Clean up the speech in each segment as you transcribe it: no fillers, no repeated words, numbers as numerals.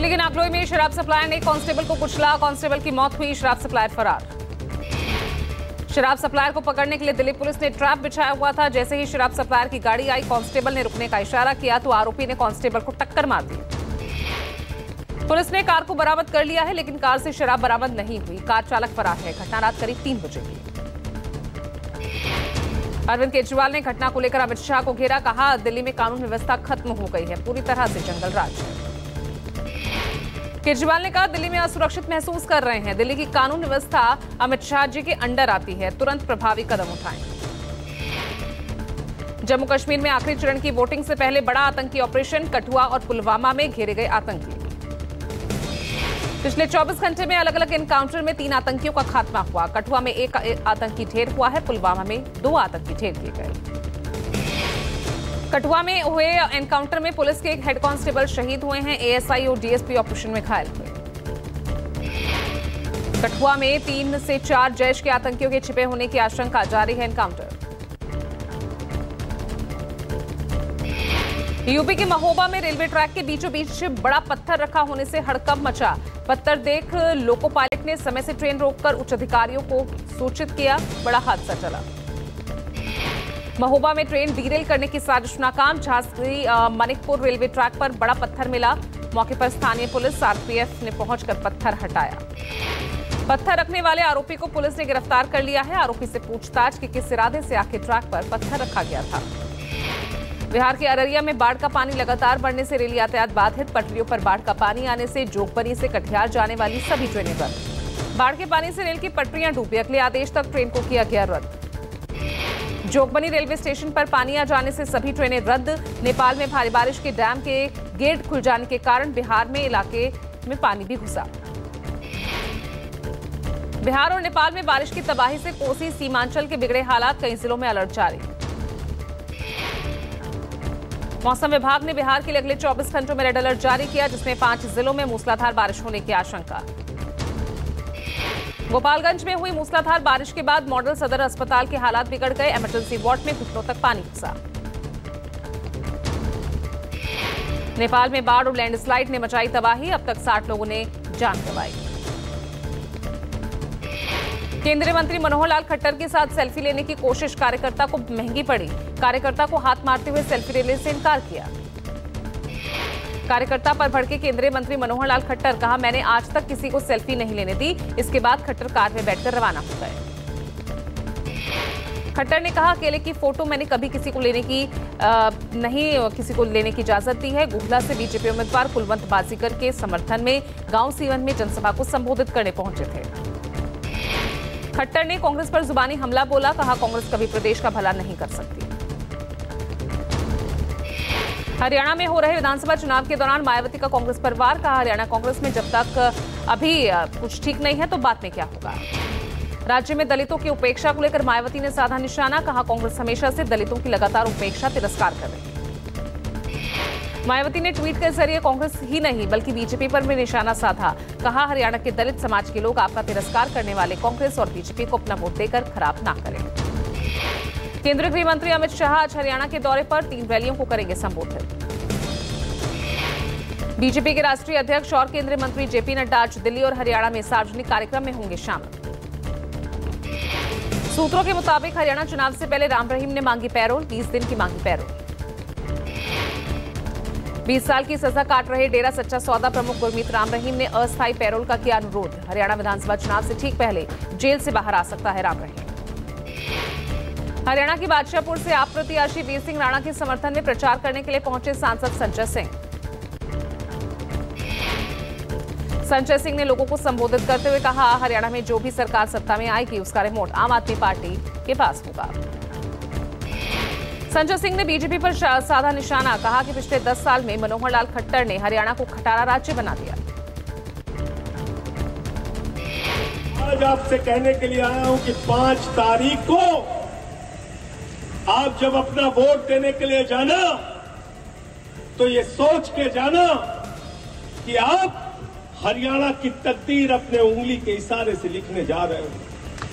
दिल्ली के नागलोई में शराब सप्लायर ने कांस्टेबल को कुचला, कांस्टेबल की मौत हुई, शराब सप्लायर फरार। शराब सप्लायर को पकड़ने के लिए दिल्ली पुलिस ने ट्रैप बिछाया हुआ था। जैसे ही शराब सप्लायर की गाड़ी आई, कांस्टेबल ने रुकने का इशारा किया तो आरोपी ने कांस्टेबल को टक्कर मार दी। पुलिस ने कार को बरामद कर लिया है, लेकिन कार से शराब बरामद नहीं हुई। कार चालक फरार है। घटना रात करीब 3 बजे की। अरविंद केजरीवाल ने घटना को लेकर अमित शाह को घेरा, कहा दिल्ली में कानून व्यवस्था खत्म हो गई है, पूरी तरह से जंगल राज है। केजरीवाल ने कहा दिल्ली में असुरक्षित महसूस कर रहे हैं, दिल्ली की कानून व्यवस्था अमित शाह जी के अंडर आती है, तुरंत प्रभावी कदम उठाएं। जम्मू कश्मीर में आखिरी चरण की वोटिंग से पहले बड़ा आतंकी ऑपरेशन, कठुआ और पुलवामा में घेरे गए आतंकी। पिछले 24 घंटे में अलग अलग एनकाउंटर में 3 आतंकियों का खात्मा हुआ। कठुआ में 1 आतंकी ढेर हुआ है, पुलवामा में 2 आतंकी ढेर किए गए। कठुआ में हुए एनकाउंटर में पुलिस के एक हेड कांस्टेबल शहीद हुए हैं, एएसआई और डीएसपी ऑपरेशन में घायल हुए। कठुआ में 3 से 4 जैश के आतंकियों के छिपे होने की आशंका, जारी है एनकाउंटर। यूपी के महोबा में रेलवे ट्रैक के बीचों बीच बड़ा पत्थर रखा होने से हड़कंप मचा। पत्थर देख लोको पायलट ने समय से ट्रेन रोककर उच्च अधिकारियों को सूचित किया, बड़ा हादसा चला। महोबा में ट्रेन डीरेल करने की साजिश नाकाम, झांसी मनिकपुर रेलवे ट्रैक पर बड़ा पत्थर मिला। मौके पर स्थानीय पुलिस आरपीएफ ने पहुंचकर पत्थर हटाया। पत्थर रखने वाले आरोपी को पुलिस ने गिरफ्तार कर लिया है। आरोपी से पूछताछ कि किस इरादे से आखिर ट्रैक पर पत्थर रखा गया था। बिहार के अररिया में बाढ़ का पानी लगातार बढ़ने से रेल यातायात बाधित। पटरियों पर बाढ़ का पानी आने से जोगबनी से कटिहार जाने वाली सभी ट्रेनें रद्द। बाढ़ के पानी से रेल की पटरियां डूबी, अगले आदेश तक ट्रेन को किया गया रद्द। जोगबनी रेलवे स्टेशन पर पानी आ जाने से सभी ट्रेनें रद्द। नेपाल में भारी बारिश के डैम के गेट खुल जाने के कारण बिहार में इलाके में पानी भी घुसा। बिहार और नेपाल में बारिश की तबाही से कोसी सीमांचल के बिगड़े हालात, कई जिलों में अलर्ट जारी। मौसम विभाग ने बिहार के लिए अगले 24 घंटों में रेड अलर्ट जारी किया, जिसमें 5 जिलों में मूसलाधार बारिश होने की आशंका। गोपालगंज में हुई मूसलाधार बारिश के बाद मॉडल सदर अस्पताल के हालात बिगड़ गए। इमरजेंसी वार्ड में घुटनों तक पानी घुसा। नेपाल में बाढ़ और लैंडस्लाइड ने मचाई तबाही, अब तक 60 लोगों ने जान गंवाई। केंद्रीय मंत्री मनोहर लाल खट्टर के साथ सेल्फी लेने की कोशिश कार्यकर्ता को महंगी पड़ी। कार्यकर्ता को हाथ मारते हुए सेल्फी लेने से इनकार किया। कार्यकर्ता पर भड़के केंद्रीय मंत्री मनोहर लाल खट्टर, कहा मैंने आज तक किसी को सेल्फी नहीं लेने दी। इसके बाद खट्टर कार में बैठकर रवाना हो गए। खट्टर ने कहा अकेले की फोटो मैंने कभी किसी को लेने की इजाजत दी है। गुहला से बीजेपी उम्मीदवार कुलवंत बाजीगर के समर्थन में गांव सीवन में जनसभा को संबोधित करने पहुंचे थे। खट्टर ने कांग्रेस पर जुबानी हमला बोला, कहा कांग्रेस कभी प्रदेश का भला नहीं कर सकती। हरियाणा में हो रहे विधानसभा चुनाव के दौरान मायावती का कांग्रेस पर वार, कहा हरियाणा कांग्रेस में जब तक अभी कुछ ठीक नहीं है तो बाद में क्या होगा। राज्य में दलितों की उपेक्षा को लेकर मायावती ने साधा निशाना, कहा कांग्रेस हमेशा से दलितों की लगातार उपेक्षा तिरस्कार कर रही है। मायावती ने ट्वीट के जरिए कांग्रेस ही नहीं बल्कि बीजेपी पर भी निशाना साधा, कहा हरियाणा के दलित समाज के लोग आपका तिरस्कार करने वाले कांग्रेस और बीजेपी को अपना वोट देकर खराब ना करें। केंद्रीय गृह मंत्री अमित शाह आज हरियाणा के दौरे पर 3 रैलियों को करेंगे संबोधित। बीजेपी के राष्ट्रीय अध्यक्ष और केंद्रीय मंत्री जेपी नड्डा आज दिल्ली और हरियाणा में सार्वजनिक कार्यक्रम में होंगे शामिल। सूत्रों के मुताबिक हरियाणा चुनाव से पहले राम रहीम ने मांगी पैरोल, 20 दिन की मांगी पैरोल। 20 साल की सजा काट रहे डेरा सच्चा सौदा प्रमुख गुरमीत राम रहीम ने अस्थायी पैरोल का किया अनुरोध। हरियाणा विधानसभा चुनाव से ठीक पहले जेल से बाहर आ सकता है राम रहीम। हरियाणा की बादशाहपुर से आप प्रत्याशी वीर सिंह राणा के समर्थन में प्रचार करने के लिए पहुंचे सांसद संजय सिंह। संजय सिंह ने लोगों को संबोधित करते हुए कहा हरियाणा में जो भी सरकार सत्ता में आएगी उसका रिमोट आम आदमी पार्टी के पास होगा। संजय सिंह ने बीजेपी पर साधा निशाना, कहा कि पिछले 10 साल में मनोहर लाल खट्टर ने हरियाणा को खटारा राज्य बना दिया। आज आपसे कहने के लिए आया हूं कि 5 तारीख को आप जब अपना वोट देने के लिए जाना तो ये सोच के जाना कि आप हरियाणा की तकदीर अपने उंगली के इशारे से लिखने जा रहे हो।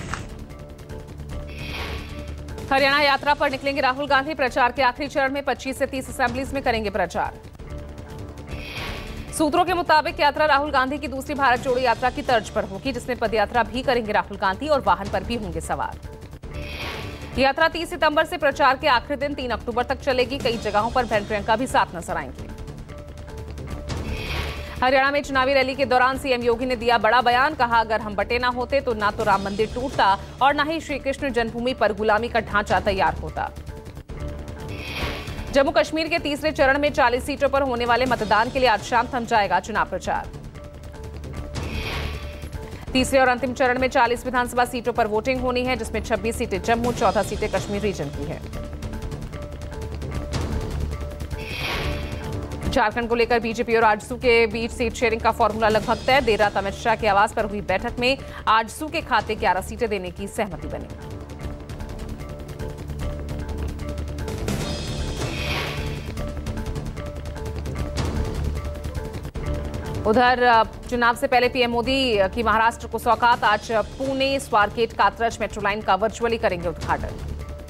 हरियाणा यात्रा पर निकलेंगे राहुल गांधी। प्रचार के आखिरी चरण में 25 से 30 असेंबलीज में करेंगे प्रचार। सूत्रों के मुताबिक यात्रा राहुल गांधी की दूसरी भारत जोड़ो यात्रा की तर्ज पर होगी, जिसमें पदयात्रा भी करेंगे राहुल गांधी और वाहन पर भी होंगे सवार। यात्रा 30 सितंबर से प्रचार के आखिरी दिन 3 अक्टूबर तक चलेगी। कई जगहों पर बहन प्रियंका भी साथ नजर आएंगी। हरियाणा में चुनावी रैली के दौरान सीएम योगी ने दिया बड़ा बयान। कहा, अगर हम बटे ना होते तो ना तो राम मंदिर टूटता और ना ही श्री कृष्ण जन्मभूमि पर गुलामी का ढांचा तैयार होता। जम्मू कश्मीर के तीसरे चरण में 40 सीटों पर होने वाले मतदान के लिए आज शाम थम जाएगा चुनाव प्रचार। तीसरे और अंतिम चरण में 40 विधानसभा सीटों पर वोटिंग होनी है, जिसमें 26 सीटें जम्मू, 14 सीटें कश्मीर रीजन की है। झारखंड को लेकर बीजेपी और आजसू के बीच सीट शेयरिंग का फॉर्मूला लगभग तय। देर रात अमित शाह के आवास पर हुई बैठक में आजसू के खाते 11 सीटें देने की सहमति बनी। उधर चुनाव से पहले पीएम मोदी की महाराष्ट्र को सौगात। आज पुणे स्वारगेट कात्रज मेट्रो लाइन का वर्चुअली करेंगे उद्घाटन।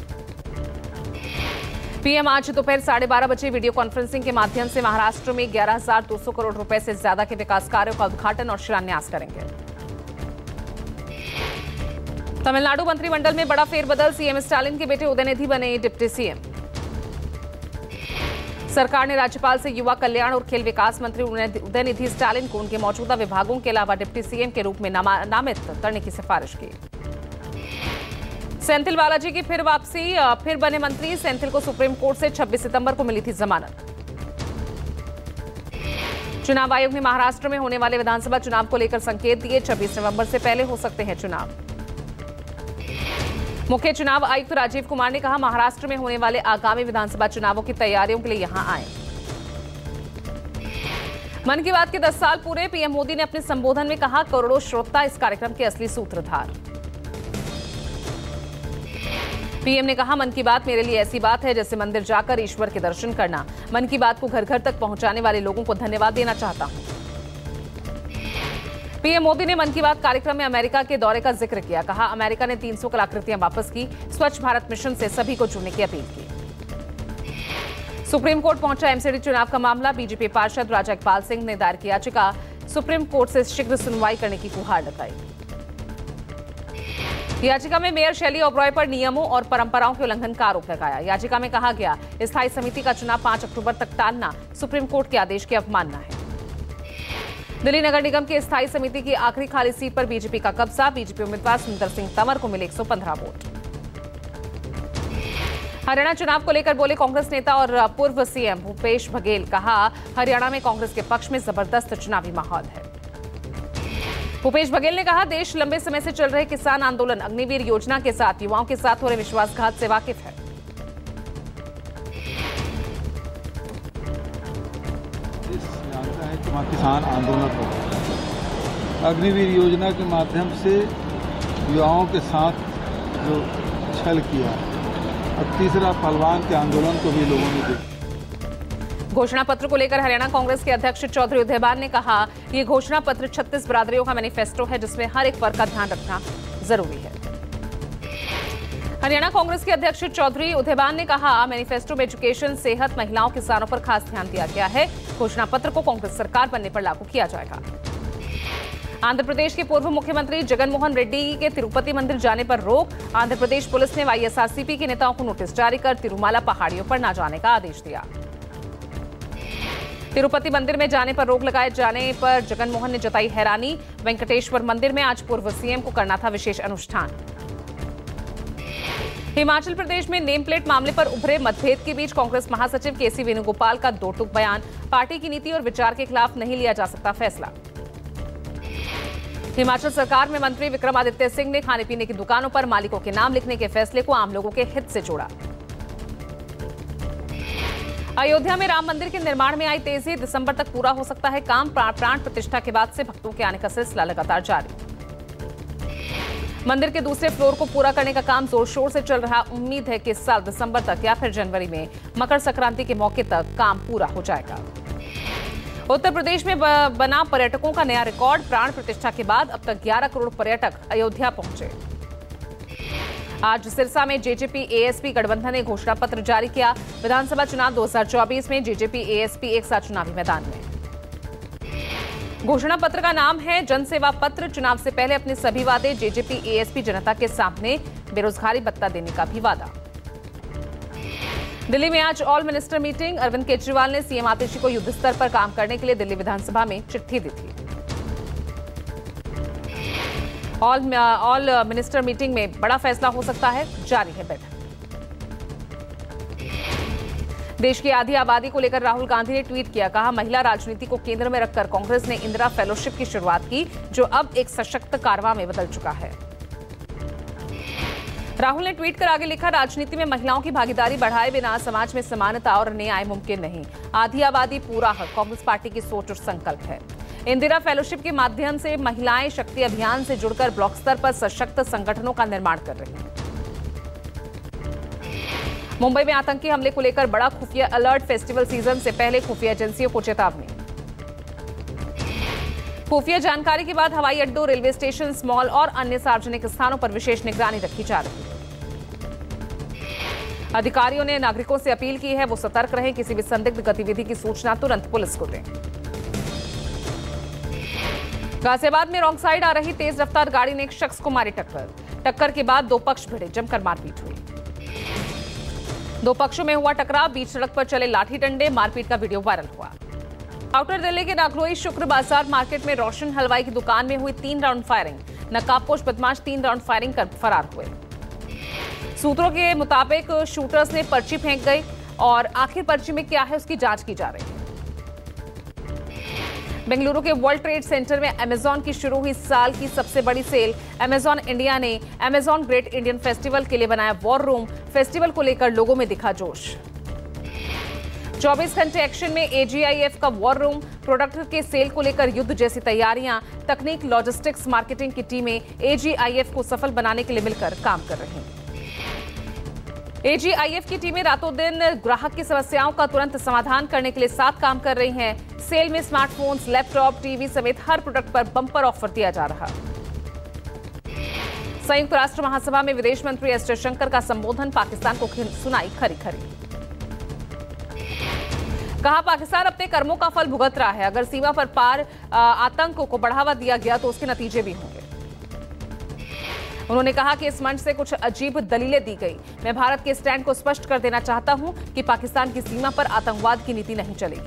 पीएम आज दोपहर 12:30 बजे वीडियो कॉन्फ्रेंसिंग के माध्यम से महाराष्ट्र में 11,200 करोड़ रुपए से ज्यादा के विकास कार्यों का उद्घाटन और शिलान्यास करेंगे। तमिलनाडु मंत्रिमंडल में बड़ा फेरबदल। सीएम स्टालिन के बेटे उदयनिधि बने डिप्टी सीएम। सरकार ने राज्यपाल से युवा कल्याण और खेल विकास मंत्री उदयनिधि स्टालिन को उनके मौजूदा विभागों के अलावा डिप्टी सीएम के रूप में नामित करने की सिफारिश की। सेंथिल बालाजी की फिर वापसी, फिर बने मंत्री। सेंथिल को सुप्रीम कोर्ट से 26 सितंबर को मिली थी जमानत। चुनाव आयोग ने महाराष्ट्र में होने वाले विधानसभा चुनाव को लेकर संकेत दिए। 26 नवंबर से पहले हो सकते हैं चुनाव। मुख्य चुनाव आयुक्त राजीव कुमार ने कहा, महाराष्ट्र में होने वाले आगामी विधानसभा चुनावों की तैयारियों के लिए यहां आए। मन की बात के 10 साल पूरे। पीएम मोदी ने अपने संबोधन में कहा, करोड़ों श्रोता इस कार्यक्रम के असली सूत्रधार। पीएम ने कहा, मन की बात मेरे लिए ऐसी बात है जैसे मंदिर जाकर ईश्वर के दर्शन करना। मन की बात को घर घर तक पहुंचाने वाले लोगों को धन्यवाद देना चाहता हूं। पीएम मोदी ने मन की बात कार्यक्रम में अमेरिका के दौरे का जिक्र किया। कहा, अमेरिका ने 300 कलाकृतियां वापस की। स्वच्छ भारत मिशन से सभी को जुड़ने की अपील की। सुप्रीम कोर्ट पहुंचा एमसीडी चुनाव का मामला। बीजेपी पार्षद राजा इकबाल सिंह ने दायर की याचिका। सुप्रीम कोर्ट से शीघ्र सुनवाई करने की गुहार लगाई। याचिका में मेयर शैली ओबरॉय पर नियमों और परंपराओं के उल्लंघन का आरोप लगाया। याचिका में कहा गया, स्थायी समिति का चुनाव 5 अक्टूबर तक टालना सुप्रीम कोर्ट के आदेश की अवमानना है। दिल्ली नगर निगम की स्थायी समिति की आखिरी खाली सीट पर बीजेपी का कब्जा। बीजेपी उम्मीदवार सुंदर सिंह तंवर को मिले 115 वोट। हरियाणा चुनाव को लेकर बोले कांग्रेस नेता और पूर्व सीएम भूपेश बघेल। कहा, हरियाणा में कांग्रेस के पक्ष में जबरदस्त चुनावी माहौल है। भूपेश बघेल ने कहा, देश लंबे समय से चल रहे किसान आंदोलन अग्निवीर योजना के साथ युवाओं के साथ हो रहे विश्वासघात से वाकिफ है। किसान आंदोलन हो, अग्निवीर योजना के माध्यम से युवाओं के साथ जो छल किया, और तीसरा पहलवान के आंदोलन को भी लोगों ने देखा। घोषणा पत्र को लेकर हरियाणा कांग्रेस के अध्यक्ष चौधरी उदयबान ने कहा, ये घोषणा पत्र 36 बिरादरियों का मैनिफेस्टो है, जिसमें हर एक वर्ग का ध्यान रखना जरूरी है। हरियाणा कांग्रेस के अध्यक्ष चौधरी उदयबान ने कहा, मैनिफेस्टो में एजुकेशन, सेहत, महिलाओं, किसानों पर खास ध्यान दिया गया है। घोषणा पत्र को कांग्रेस सरकार बनने पर लागू किया जाएगा। आंध्र प्रदेश के पूर्व मुख्यमंत्री जगन मोहन रेड्डी के तिरुपति मंदिर जाने पर रोक। आंध्र प्रदेश पुलिस ने वाईएसआरसीपी के नेताओं को नोटिस जारी कर तिरुमाला पहाड़ियों पर न जाने का आदेश दिया। तिरुपति मंदिर में जाने पर रोक लगाए जाने पर जगन मोहन ने जताई हैरानी। वेंकटेश्वर मंदिर में आज पूर्व सीएम को करना था विशेष अनुष्ठान। हिमाचल प्रदेश में नेम प्लेट मामले पर उभरे मतभेद के बीच कांग्रेस महासचिव केसी वेणुगोपाल का दो टूक बयान। पार्टी की नीति और विचार के खिलाफ नहीं लिया जा सकता फैसला। हिमाचल सरकार में मंत्री विक्रमादित्य सिंह ने खाने पीने की दुकानों पर मालिकों के नाम लिखने के फैसले को आम लोगों के हित से जोड़ा। अयोध्या में राम मंदिर के निर्माण में आई तेजी। दिसंबर तक पूरा हो सकता है काम। प्राण प्रतिष्ठा के बाद से भक्तों के आने का सिलसिला लगातार जारी। मंदिर के दूसरे फ्लोर को पूरा करने का काम जोर शोर से चल रहा। उम्मीद है कि इस साल दिसंबर तक या फिर जनवरी में मकर संक्रांति के मौके तक काम पूरा हो जाएगा। उत्तर प्रदेश में बना पर्यटकों का नया रिकॉर्ड। प्राण प्रतिष्ठा के बाद अब तक 11 करोड़ पर्यटक अयोध्या पहुंचे। आज सिरसा में जेजेपी एएसपी गठबंधन ने घोषणा पत्र जारी किया। विधानसभा चुनाव 2024 में जेजेपी एएसपी एक साथ चुनावी मैदान में। घोषणा पत्र का नाम है जन सेवा पत्र। चुनाव से पहले अपने सभी वादे, जेजेपी एएसपी जनता के सामने, बेरोजगारी भत्ता देने का भी वादा। दिल्ली में आज all minister meeting. Arvind Kejriwal ने सीएम आतिशी को युद्ध स्तर पर काम करने के लिए दिल्ली विधानसभा में चिट्ठी दी थी। ऑल मिनिस्टर मीटिंग में बड़ा फैसला हो सकता है, जारी है बैठक। देश की आधी आबादी को लेकर राहुल गांधी ने ट्वीट किया, कहा महिला राजनीति को केंद्र में रखकर कांग्रेस ने इंदिरा फेलोशिप की शुरुआत की, जो अब एक सशक्त कारवां में बदल चुका है। राहुल ने ट्वीट कर आगे लिखा, राजनीति में महिलाओं की भागीदारी बढ़ाए बिना समाज में समानता और न्याय मुमकिन नहीं। आधी आबादी पूरा हक कांग्रेस पार्टी की सोच और संकल्प है। इंदिरा फेलोशिप के माध्यम से महिलाएं शक्ति अभियान से जुड़कर ब्लॉक स्तर पर सशक्त संगठनों का निर्माण कर रही हैं। मुंबई में आतंकी हमले को लेकर बड़ा खुफिया अलर्ट। फेस्टिवल सीजन से पहले खुफिया एजेंसियों को चेतावनी। खुफिया जानकारी के बाद हवाई अड्डों, रेलवे स्टेशन, मॉल और अन्य सार्वजनिक स्थानों पर विशेष निगरानी रखी जा रही है। अधिकारियों ने नागरिकों से अपील की है, वो सतर्क रहें, किसी भी संदिग्ध गतिविधि की सूचना तुरंत पुलिस को दें। गाजियाबाद में रॉन्ग साइड आ रही तेज रफ्तार गाड़ी ने एक शख्स को मारी टक्कर। टक्कर के बाद दो पक्ष भिड़े, जमकर मारपीट हुई। दो पक्षों में हुआ टकराव, बीच सड़क पर चले लाठी डंडे, मारपीट का वीडियो वायरल हुआ। आउटर दिल्ली के नागलोई शुक्र बाजार मार्केट में रोशन हलवाई की दुकान में हुई 3 राउंड फायरिंग। नकाबपोश बदमाश 3 राउंड फायरिंग कर फरार हुए। सूत्रों के मुताबिक शूटर्स ने पर्ची फेंक गई और आखिर पर्ची में क्या है उसकी जांच की जा रही है। बेंगलुरु के वर्ल्ड ट्रेड सेंटर में अमेजॉन की शुरू हुई साल की सबसे बड़ी सेल। अमेजॉन इंडिया ने अमेजॉन ग्रेट इंडियन फेस्टिवल के लिए बनाया वॉर रूम। फेस्टिवल को लेकर लोगों में दिखा जोश। 24 घंटे एक्शन में एजीआईएफ का वॉर रूम। प्रोडक्ट के सेल को लेकर युद्ध जैसी तैयारियां। तकनीक, लॉजिस्टिक्स, मार्केटिंग की टीमें एजीआईएफ को सफल बनाने के लिए मिलकर काम कर रही हैं। एजीआईएफ की टीमें रातों दिन ग्राहक की समस्याओं का तुरंत समाधान करने के लिए साथ काम कर रही हैं। सेल में स्मार्टफोन्स, लैपटॉप, टीवी समेत हर प्रोडक्ट पर बम्पर ऑफर दिया जा रहा। संयुक्त राष्ट्र महासभा में विदेश मंत्री एस जयशंकर का संबोधन। पाकिस्तान को सुनाई खरी खरी। कहा, पाकिस्तान अपने कर्मों का फल भुगत रहा है। अगर सीमा पर पार आतंक को बढ़ावा दिया गया तो उसके नतीजे भी होंगे। उन्होंने कहा कि इस मंच से कुछ अजीब दलीलें दी गई। मैं भारत के स्टैंड को स्पष्ट कर देना चाहता हूं कि पाकिस्तान की सीमा पर आतंकवाद की नीति नहीं चलेगी।